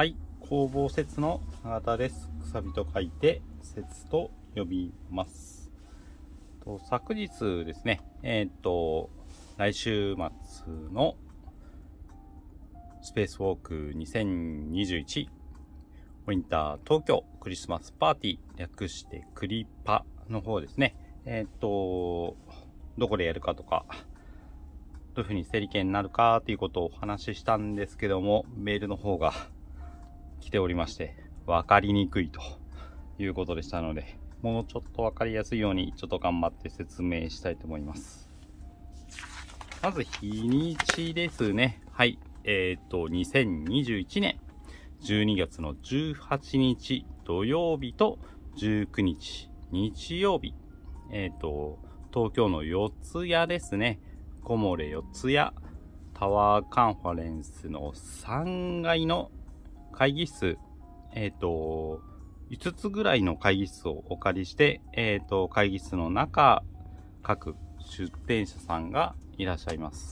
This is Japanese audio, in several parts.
はい、工房節の永田です。くさびと書いて節と呼びます。昨日ですね、来週末のスペースウォーク2021ウィンター東京クリスマスパーティー、略してクリパの方ですね。どこでやるかとか、どういう風に整理券になるかということをお話ししたんですけども、メールの方が来ておりまして、わかりにくいということでしたので、もうちょっとわかりやすいようにちょっと頑張って説明したいと思います。まず日にちですね。はい。2021年12月の18日土曜日と19日日曜日。東京の四谷ですね。コモレ四谷タワーカンファレンスの3階の会議室、5つぐらいの会議室をお借りして、会議室の中、各出店者さんがいらっしゃいます。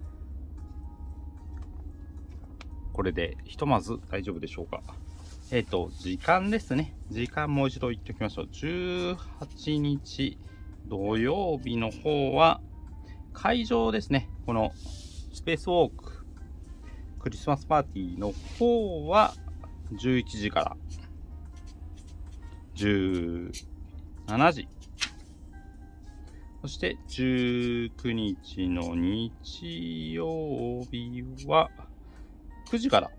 これでひとまず大丈夫でしょうか。時間ですね。時間もう一度言っておきましょう。18日土曜日の方は、会場ですね。このスペースウォーククリスマスパーティーの方は11時から17時。そして19日の日曜日は9時から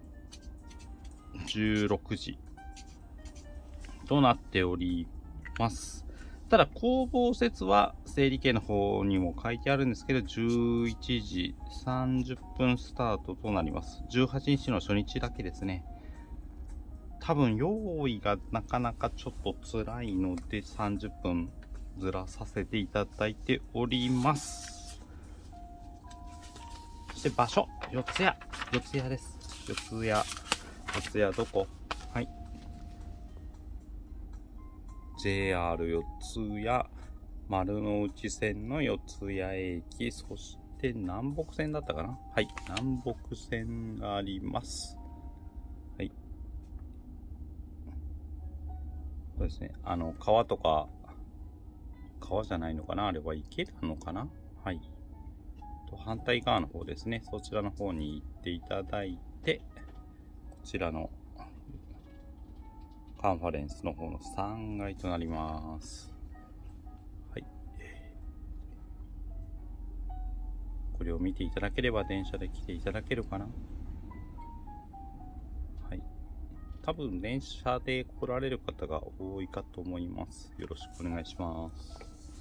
16時となっております。ただ工房節は整理券の方にも書いてあるんですけど、11時30分スタートとなります。18日の初日だけですね。多分用意がなかなかちょっと辛いので30分ずらさせていただいております。そして場所、四谷です。四谷どこ？はい。JR 四谷、丸の内線の四谷駅、そして南北線だったかな？はい、南北線があります。はい。そうですね、川とか、川じゃないのかな？あれは池なのかな？はい。反対側の方ですね、そちらの方に行っていただいて、こちらのカンファレンスの方の3階となります。はい。これを見ていただければ電車で来ていただけるかな。はい。多分電車で来られる方が多いかと思います。よろしくお願いします。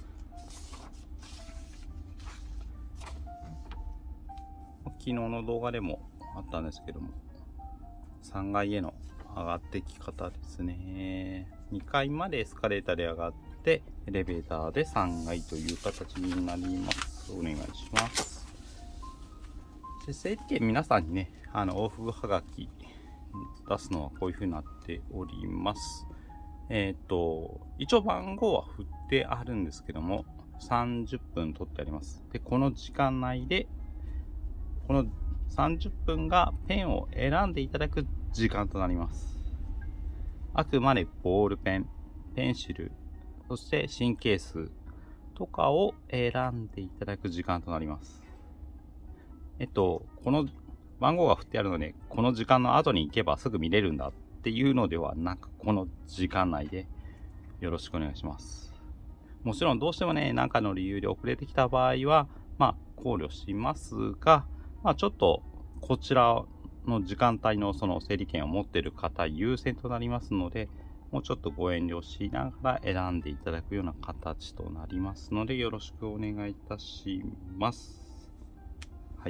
昨日の動画でもあったんですけども、3階への上がってき方ですね。2階までエスカレーターで上がって、エレベーターで3階という形になります。お願いします。で、整理券皆さんにね、往復はがき出すのはこういう風になっております。一応番号は振ってあるんですけども、30分取ってあります。で、この時間内で、この30分がペンを選んでいただく時間となります。あくまでボールペン、ペンシル、そして神経数とかを選んでいただく時間となります。この番号が振ってあるので、この時間の後に行けばすぐ見れるんだっていうのではなく、この時間内でよろしくお願いします。もちろんどうしてもね、何かの理由で遅れてきた場合は、考慮しますが、ちょっとこちらの時間帯のその整理券を持っている方優先となりますので、もうちょっとご遠慮しながら選んでいただくような形となりますので、よろしくお願いいたします。はい。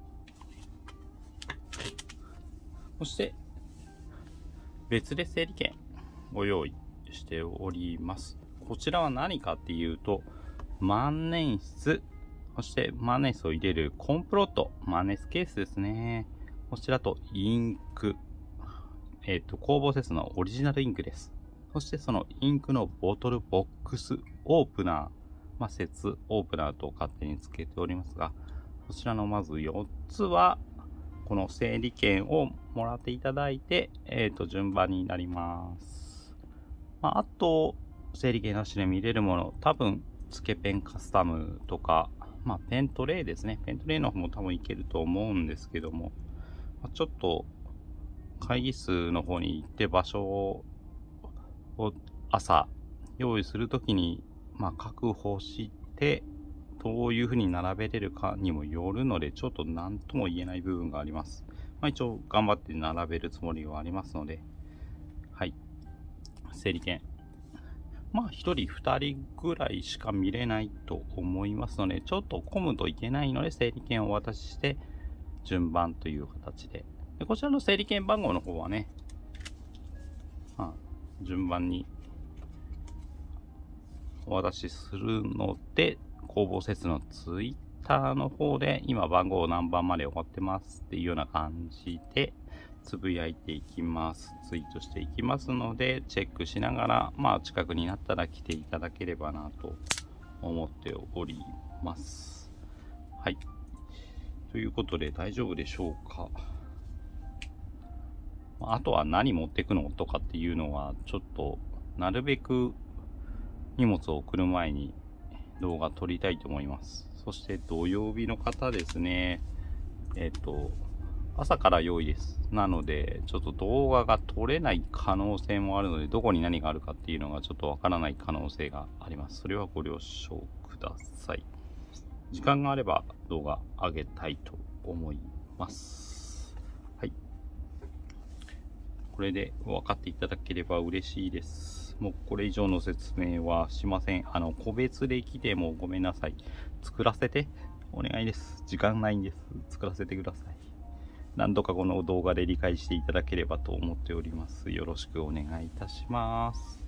そして、別で整理券ご用意しております。こちらは何かっていうと、万年筆、そして万年筆を入れるコンプロット、万年筆ケースですね。こちらとインク、工房節のオリジナルインクです。そしてそのインクのボトルボックスオープナー、節オープナーと勝手につけておりますが、こちらのまず4つはこの整理券をもらっていただいて、順番になります。あと、整理券なしで見れるもの、多分、つけペンカスタムとか、ペントレイですね。ペントレイの方も多分いけると思うんですけども、ちょっと、会議室の方に行って場所を朝用意するときに、確保して、どういうふうに並べれるかにもよるので、ちょっと何とも言えない部分があります。一応頑張って並べるつもりはありますので、はい。整理券。1人2人ぐらいしか見れないと思いますので、ちょっと混むといけないので、整理券をお渡しして、順番という形で。こちらの整理券番号の方はね、順番にお渡しするので、工房節のツイッターの方で、今番号何番まで終わってますっていうような感じで、つぶやいていきます。ツイートしていきますので、チェックしながら、近くになったら来ていただければなと思っております。はい。ということで大丈夫でしょうか。あとは何持ってくのとかっていうのは、ちょっと、なるべく荷物を送る前に動画撮りたいと思います。そして土曜日の方ですね。朝から用意です。なので、ちょっと動画が撮れない可能性もあるので、どこに何があるかっていうのがちょっとわからない可能性があります。それはご了承ください。時間があれば動画上げたいと思います。はい。これで分かっていただければ嬉しいです。もうこれ以上の説明はしません。個別で来てもごめんなさい。作らせてお願いです。時間ないんです。作らせてください。何度かこの動画で理解していただければと思っております。よろしくお願いいたします。